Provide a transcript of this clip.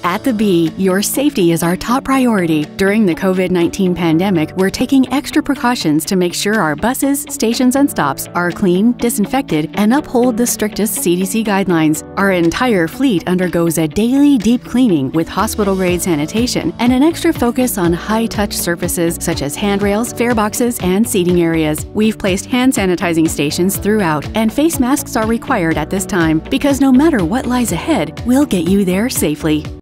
At the Bee, your safety is our top priority. During the COVID-19 pandemic, we're taking extra precautions to make sure our buses, stations, and stops are clean, disinfected, and uphold the strictest CDC guidelines. Our entire fleet undergoes a daily deep cleaning with hospital-grade sanitation and an extra focus on high-touch surfaces such as handrails, fare boxes, and seating areas. We've placed hand sanitizing stations throughout, and face masks are required at this time because no matter what lies ahead, we'll get you there safely.